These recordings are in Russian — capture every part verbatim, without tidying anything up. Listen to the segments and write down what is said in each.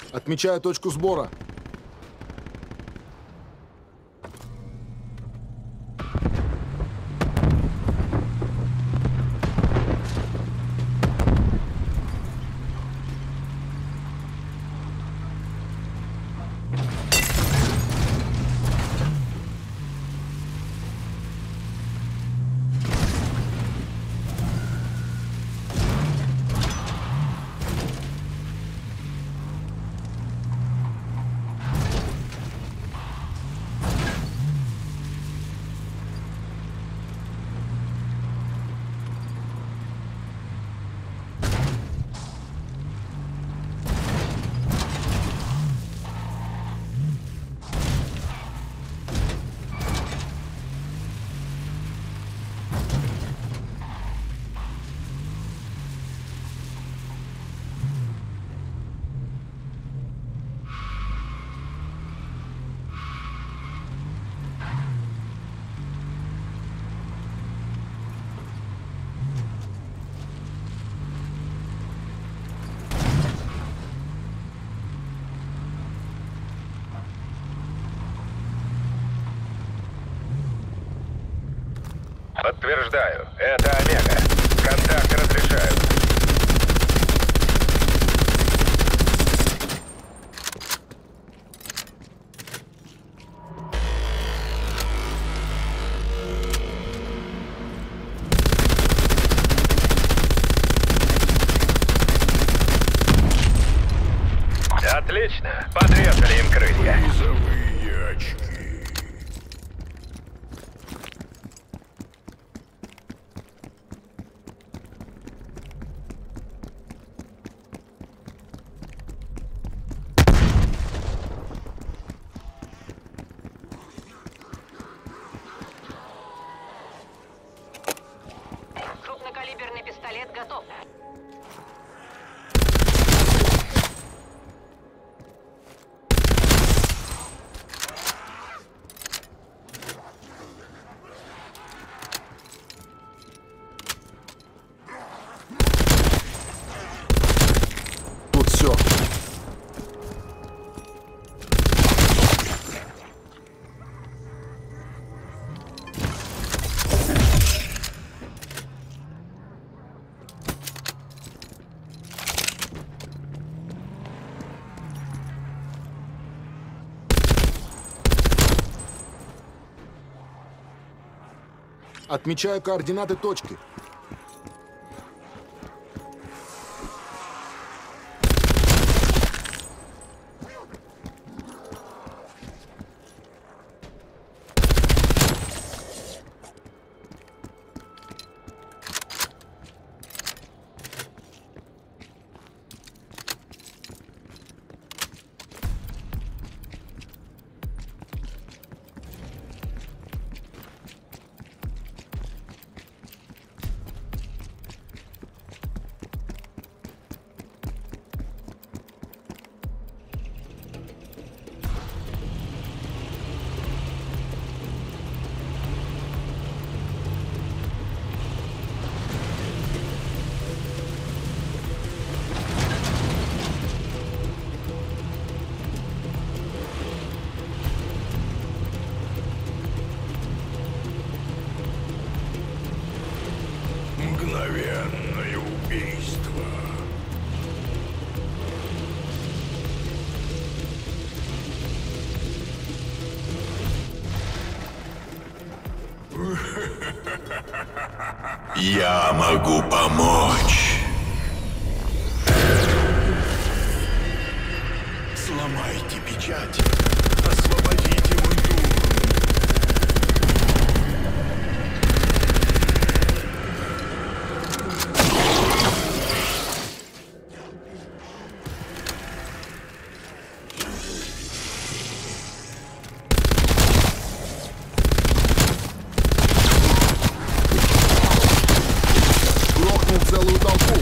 Отмечаю точку сбора. Подтверждаю, это Омега. Контакт разрешаю. Отлично. Подрезали им крылья. Призовые очки. Крупнокалиберный пистолет готов. Тут все. Отмечаю координаты точки. Мгновенное убийство. Я могу помочь. Сломайте печать. Освободите мундур. Грохнул целую толпу.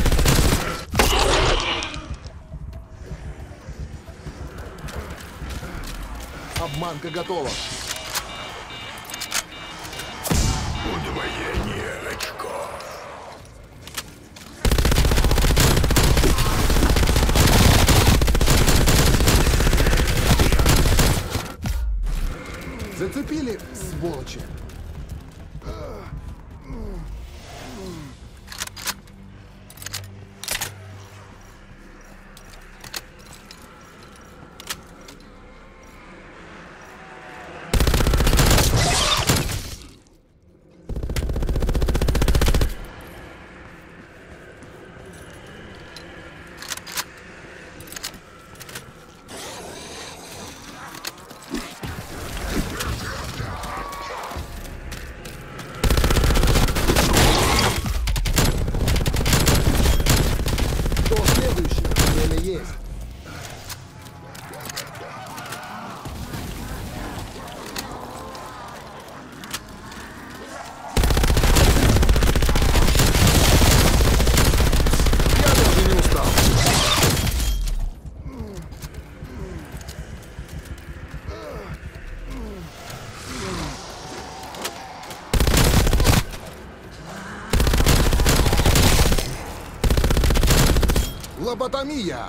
Обманка готова. Удвоение очков. Зацепили, сволочи. Есть. Я даже не устал. Лоботомия.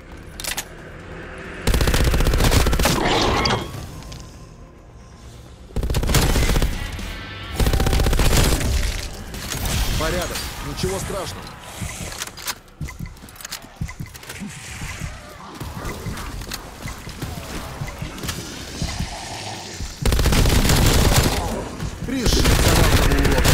Порядок, ничего страшного. Пришить командному уроку.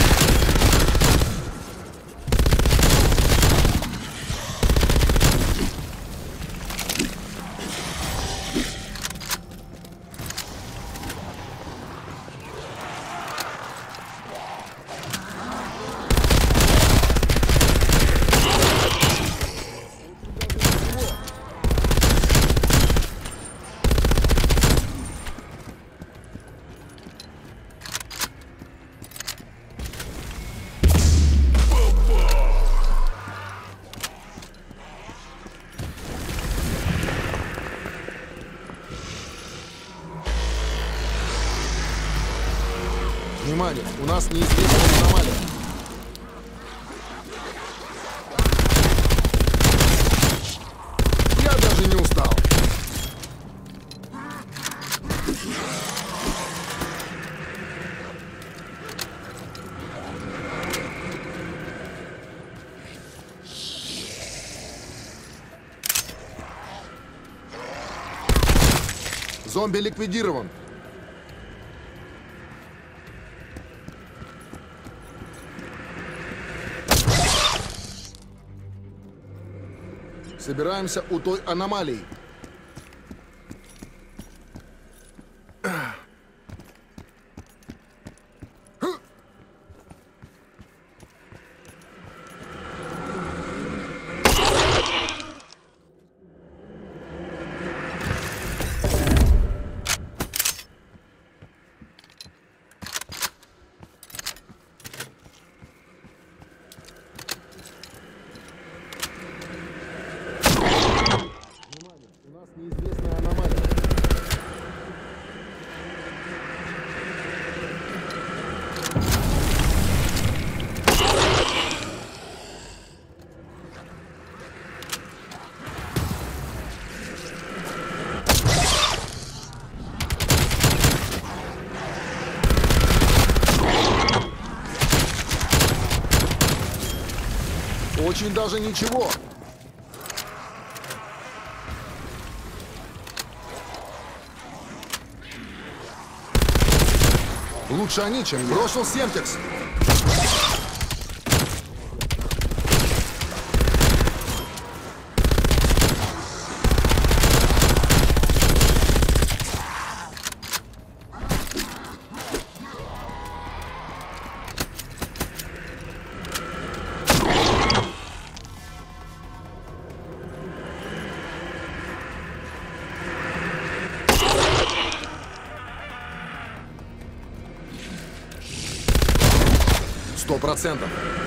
Внимание, у нас неизвестная аномалия. Я даже не устал. Зомби ликвидирован. Собираемся у той аномалии. Неизвестная аномалия. Очень даже ничего. Лучше они, чем бросил Семтекс. Сто процентов.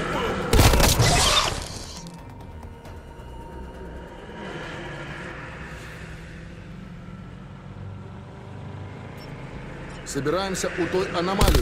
Собираемся у той аномалии.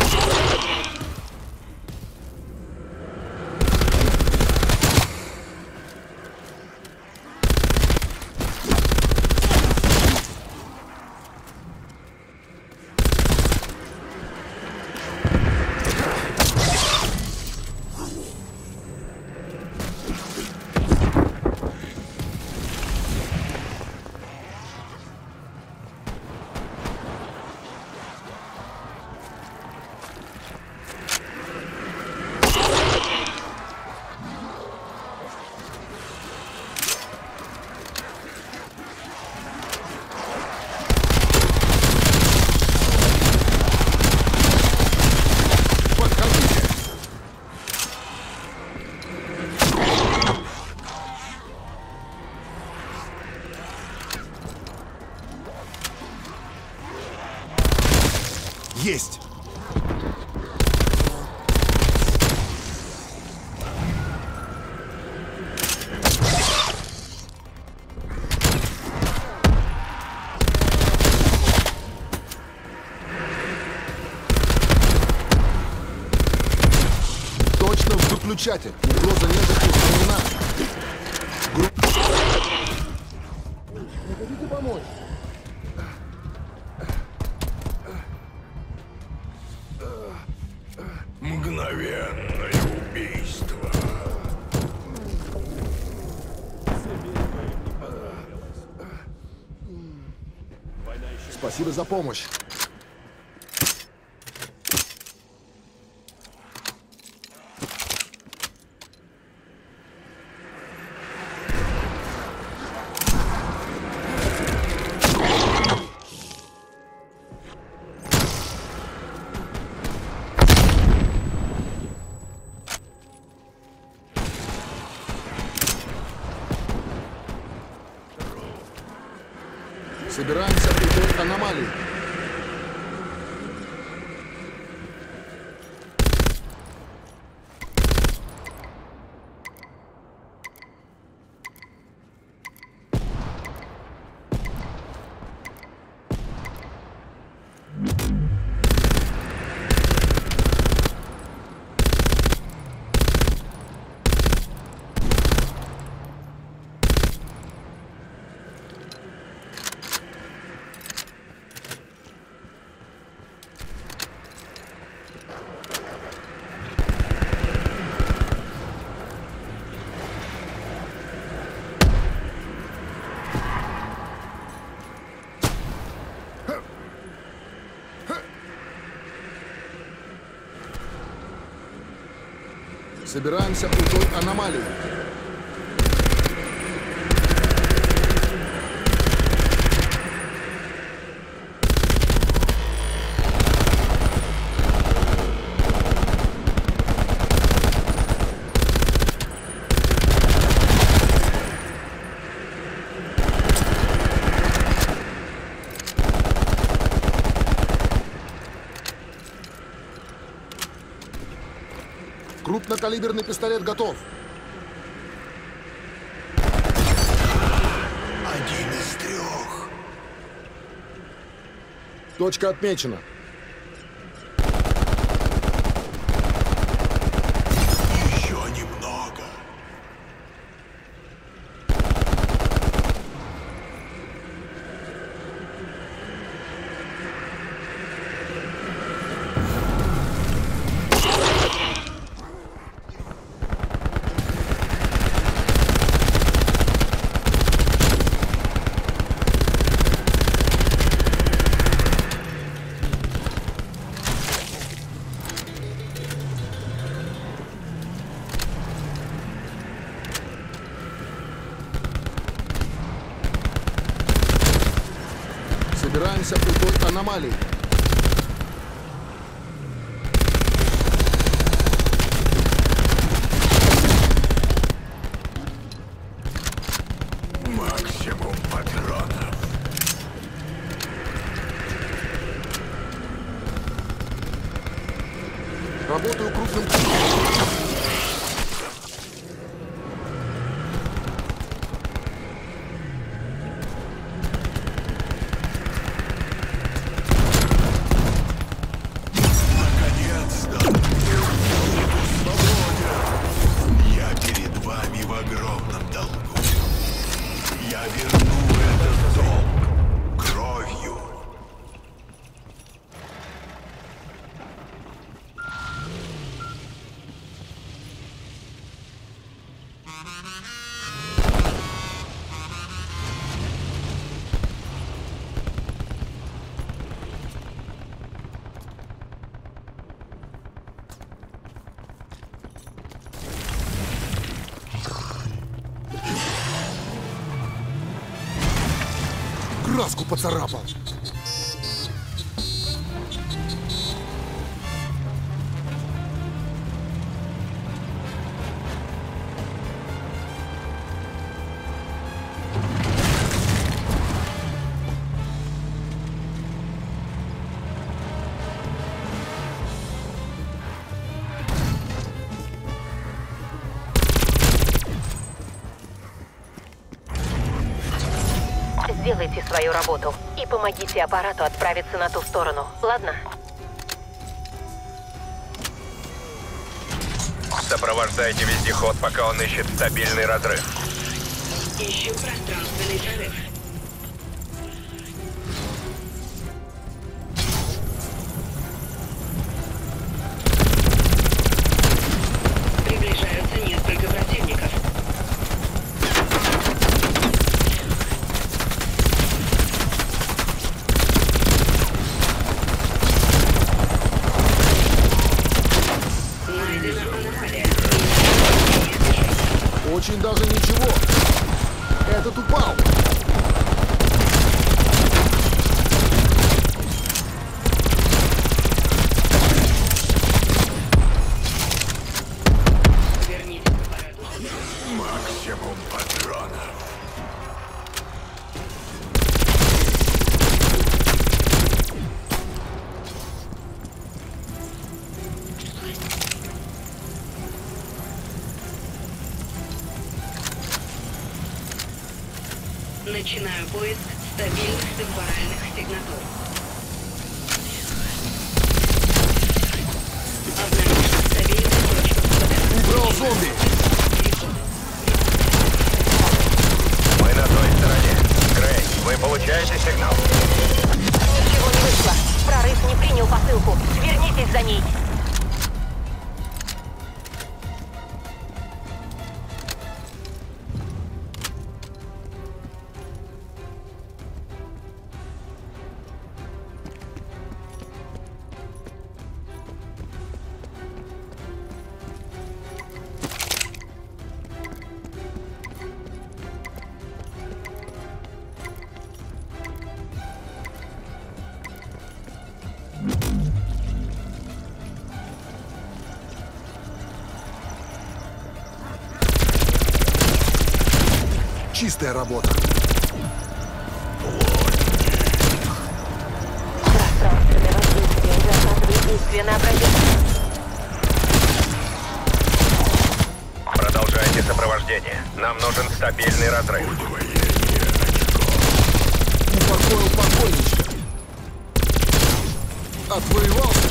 Есть! Точно в выключатель. Угроза нежити устранена. Групп... Хотите помочь? Мгновенное убийство. Спасибо за помощь. Собираемся у той аномалии. Собираемся у той аномалии. Крупнокалиберный пистолет готов. Один из трех. Точка отмечена. Еще немного. Собираемся у той аномалии. Максимум патронов. Работаю крупным... Я верну этот долг кровью. Краску поцарапал. сделайте свою работу и помогите аппарату отправиться на ту сторону, ладно? Сопровождайте вездеход, пока он ищет стабильный разрыв. Ищу пространственный прорыв. Приближаются несколько противников. Найдена аномалия. Очень даже ничего. Этот упал. Вернитесь к аппарату. Максимум патронов. Начинаю поиск стабильных темпоральных сигнатур. Обнаружен стабильную точку входа. Убрал зомби. Мы на той стороне. Грей, вы получаете сигнал? Ничего не вышло. Прорыв не принял посылку. Вернитесь за ней. Чистая работа. Пространственное воздействие захватывает действие на образец. Продолжайте сопровождение. Нам нужен стабильный разрыв. Упокоил покойничка. Отвоевался.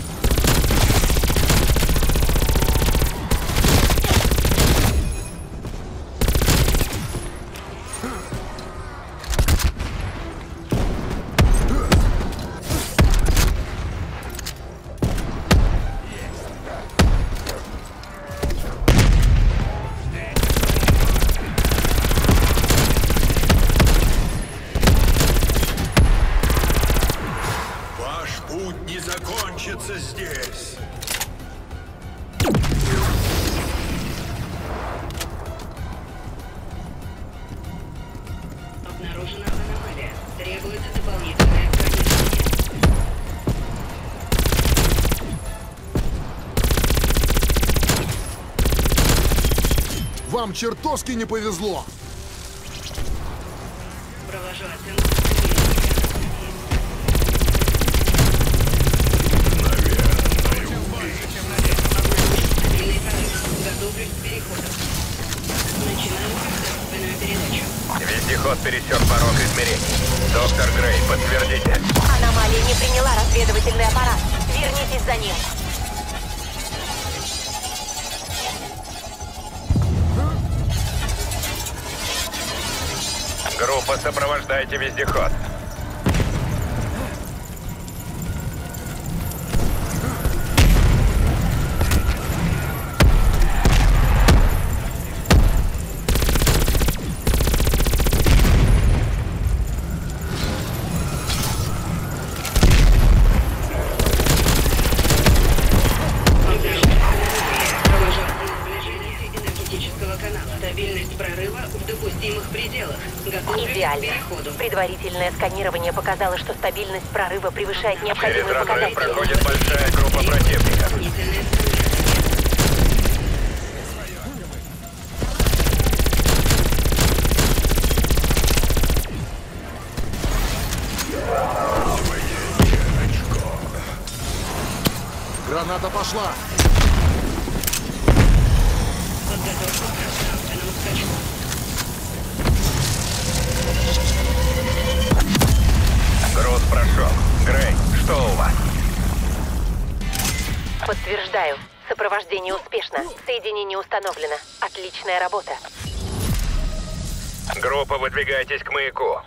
Ваш путь не закончится здесь. Обнаружена аномалия. Требуется дополнительное сканирование. Вам чертовски не повезло. Провожу оценку стабильности. Обнаружен стабильный прорыв. Готовлюсь к переходу. Начинаю пространственную передачу. Вездеход пересек порог измерений. Доктор Грей, подтвердите. Аномалия не приняла разведывательный аппарат. Вернитесь за ним. Группа, сопровождайте вездеход. Провожу сближение энергетического канала. Стабильность прорыва в допустимых пределах. Готовлюсь к Идеально. переходу. Предварительное сканирование показало, что стабильность прорыва превышает Через необходимые разрыв показатели. проходит большая группа противников. Дополнительное сканирование. Граната пошла. Подготовка к пространственному скачку. Подтверждаю. Сопровождение успешно. Соединение установлено. Отличная работа. Группа, выдвигайтесь к маяку.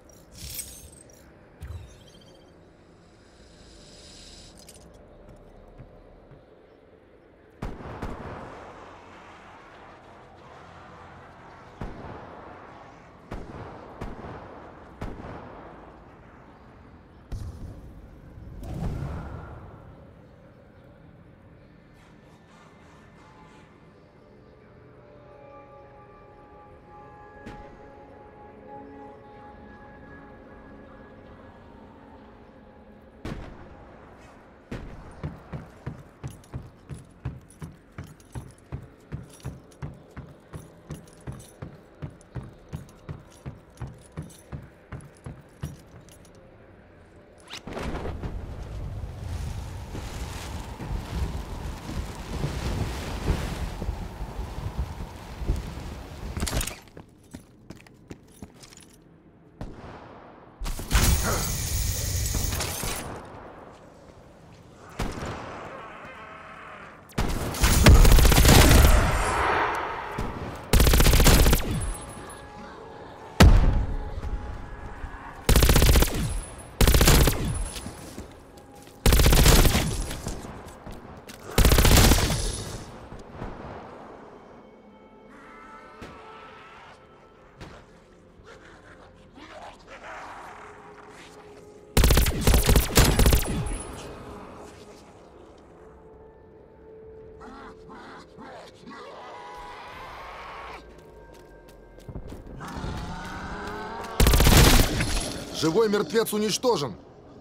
Живой мертвец уничтожен.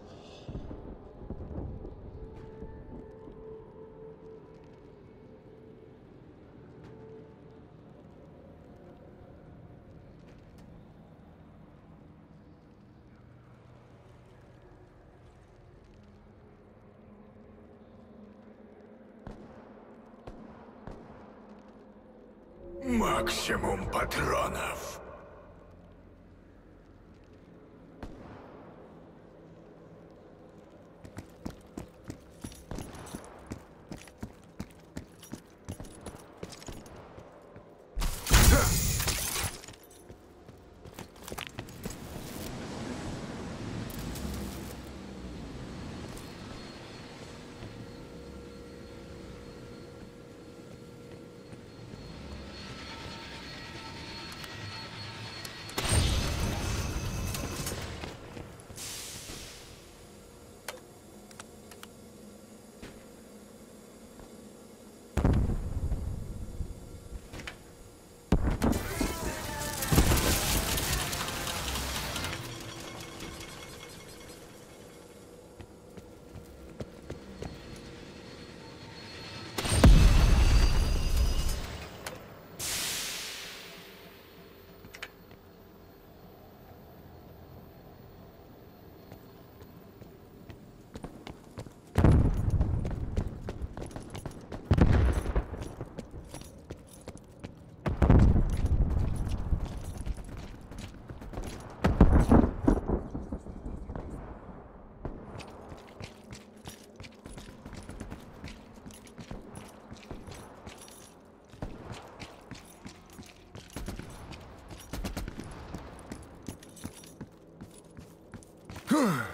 Максимум патронов. Huh.